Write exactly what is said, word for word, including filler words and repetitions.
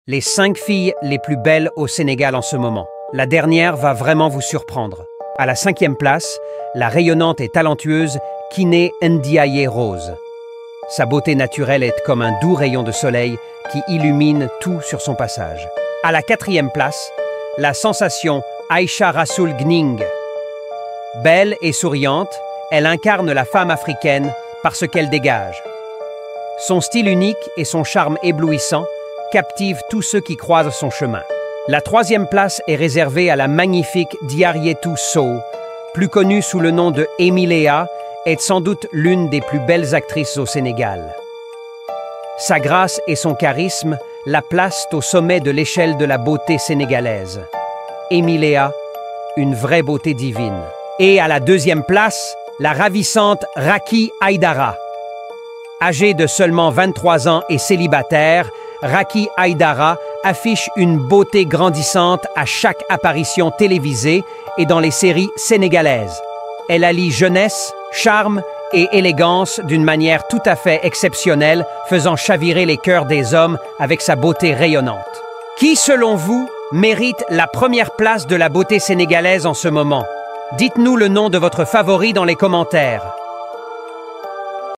Les cinq filles les plus belles au Sénégal en ce moment. La dernière va vraiment vous surprendre. À la cinquième place, la rayonnante et talentueuse Kiné Ndiaye Rose. Sa beauté naturelle est comme un doux rayon de soleil qui illumine tout sur son passage. À la quatrième place, la sensation Aïcha Rassoul Gning. Belle et souriante, elle incarne la femme africaine par ce qu'elle dégage. Son style unique et son charme éblouissant captivent tous ceux qui croisent son chemin. La troisième place est réservée à la magnifique Diarietou Sow, plus connue sous le nom de Emiléa, est sans doute l'une des plus belles actrices au Sénégal. Sa grâce et son charisme la placent au sommet de l'échelle de la beauté sénégalaise. Emiléa, une vraie beauté divine. Et à la deuxième place, la ravissante Raki Aïdara. Âgée de seulement vingt-trois ans et célibataire, Raki Aïdara affiche une beauté grandissante à chaque apparition télévisée et dans les séries sénégalaises. Elle allie jeunesse, charme et élégance d'une manière tout à fait exceptionnelle, faisant chavirer les cœurs des hommes avec sa beauté rayonnante. Qui, selon vous, mérite la première place de la beauté sénégalaise en ce moment? Dites-nous le nom de votre favori dans les commentaires.